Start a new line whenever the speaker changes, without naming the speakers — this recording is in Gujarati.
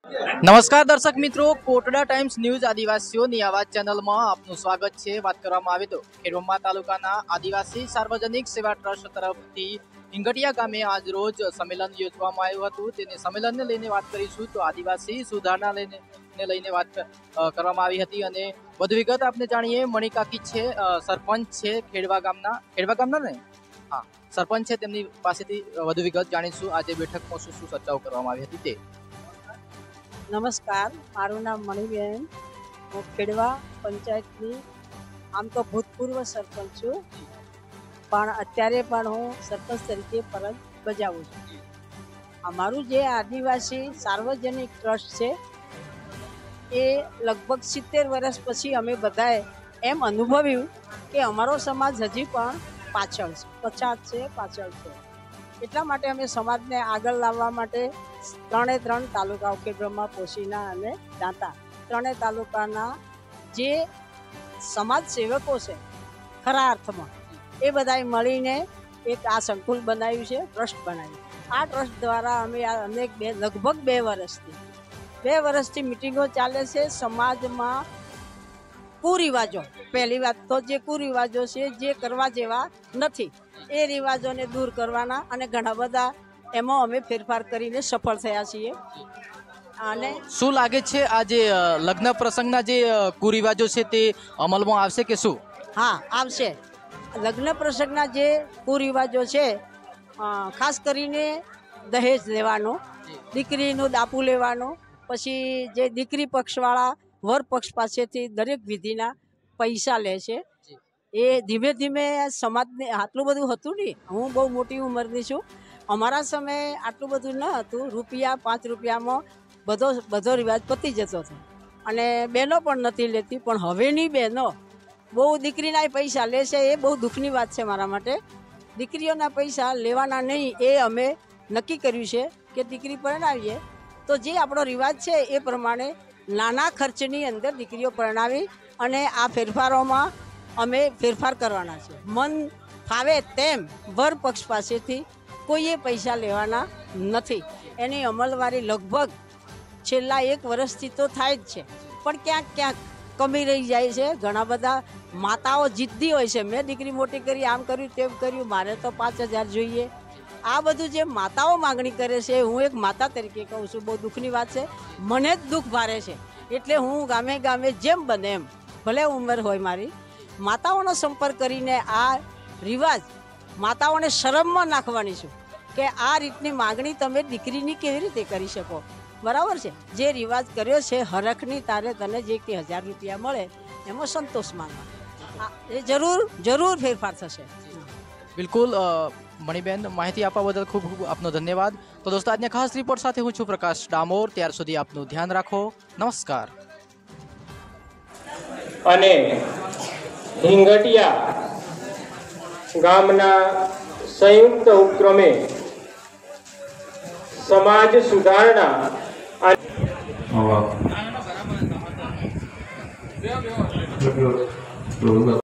નમસ્કાર દર્શક મિત્રો, કોટડા ટાઈમ્સ ન્યૂઝ આદિવાસીઓની આવાજ ચેનલમાં આપનું સ્વાગત છે। વાત કરવામાં આવે તો ખેડબ્રહ્મા તાલુકાના આદિવાસી સાર્વજનિક સેવા ટ્રસ્ટ તરફથી હિંગટિયા ગામે આજ રોજ સંમેલન યોજવામાં આવ્યું હતું। તેને સંમેલનને લઈને વાત કરીશું તો આદિવાસી સુધારણા લઈને વાત કરવામાં આવી હતી અને વધુ વિગત આપણે જાણીએ। મણિકાકી છે, સરપંચ છે ખેડવા ગામના ને હા સરપંચ છે, તેમની પાસેથી વધુ વિગત જાણીશું। આજે બેઠકમાં શું શું ચર્ચાઓ કરવામાં આવી હતી તે।
नमस्कार, मारू नाम मणिबेन। हूँ खेड़वा पंचायतनी आम तो भूतपूर्व सरपंच छूँ, पण अत्यारे पण हूँ सरपंच तरीके फरज बजावुं छुं। अमारू जे आदिवासी सार्वजनिक ट्रस्ट छे ए लगभग 70 वर्ष पछी अमे बधाए एम अनुभव्युं के अमारो समाज हजी पण पाछळ छे, पछात छे, पाछळ छे। એટલા માટે અમે સમાજને આગળ લાવવા માટે 3 તાલુકાઓ ખેડબ્રહ્મા, પોશીના અને દાંતા ત્રણેય તાલુકાના જે સમાજ સેવકો છે ખરા અર્થમાં એ બધાએ મળીને એક આ સંકુલ બનાવ્યું છે, ટ્રસ્ટ બનાવ્યું। આ ટ્રસ્ટ દ્વારા અમે લગભગ 2 વર્ષથી મિટિંગો ચાલે છે। સમાજમાં કુરિવાજો, પહેલી વાત તો જે કુરિવાજો છે જે કરવા જેવા નથી એ રિવાજોને દૂર કરવાના અને ઘણા બધા એમાં અમે ફેરફાર કરીને સફળ થયા છીએ। અને
શું લાગે છે આ જે લગ્ન પ્રસંગના જે કુરિવાજો છે તે અમલમાં આવશે કે શું?
હા, આવશે। લગ્ન પ્રસંગના જે કુરિવાજો છે ખાસ કરીને દહેજ લેવાનો, દીકરીનું દાપુ લેવાનો, પછી જે દીકરી પક્ષવાળા વર પક્ષ પાસેથી દરેક વિધિના પૈસા લે છે એ ધીમે ધીમે સમાજને આટલું બધું હતું નહીં। હું બહુ મોટી ઉંમરની છું, અમારા સમયે આટલું બધું ન હતું। રૂપિયા 5 રૂપિયામાં બધો રિવાજ પતી જતો હતો અને બહેનો પણ નથી લેતી। પણ હવેની બહેનો બહુ દીકરીના પૈસા લે છે, એ બહુ દુઃખની વાત છે મારા માટે। દીકરીઓના પૈસા લેવાના નહીં એ અમે નક્કી કર્યું છે કે દીકરી પરણાવીએ તો જે આપણો રિવાજ છે એ પ્રમાણે નાના ખર્ચની અંદર દીકરીઓ પરણાવી અને આ ફેરફારોમાં અમે ફેરફાર કરવાના છે। મન ફાવે તેમ વર પક્ષ પાસેથી કોઈએ પૈસા લેવાના નથી। એની અમલવારી લગભગ છેલ્લા 1 વર્ષથી તો થાય જ છે, પણ ક્યાંક ક્યાંક કમી રહી જાય છે। ઘણા બધા માતાઓ જીદ્દી હોય છે, મેં દીકરી મોટી કરી, આમ કર્યું તેમ કર્યું, મારે તો 5000 જોઈએ। આ બધું જે માતાઓ માગણી કરે છે, હું એક માતા તરીકે કહું છું, બહુ દુઃખની વાત છે। મને જ દુઃખ ભારે છે એટલે હું ગામે ગામે જેમ બને એમ, ભલે ઉંમર હોય મારી, માતાઓનો સંપર્ક કરીને આ રિવાજ માતાઓને શરમમાં નાખવાની છું કે આ રીતની માગણી તમે દીકરીની કેવી રીતે કરી શકો? બરાબર છે? જે રિવાજ કર્યો છે હરખની તારે તને જે 1000 રૂપિયા મળે એમાં સંતોષ માનવા, એ જરૂર ફેરફાર થશે।
બિલકુલ મણિબેન, માહિતી આપવા બદલ ખૂબ ખૂબ આપનો ધન્યવાદ। તો દોસ્તો, આજની ખાસ રિપોર્ટ સાથે હું છું પ્રકાશ ડામોર। ત્યાર સુધી આપનું ધ્યાન રાખો। નમસ્કાર।
અને હિંગટિયા ગામના સંયુક્ત ઉપક્રમે સમાજ સુધારણા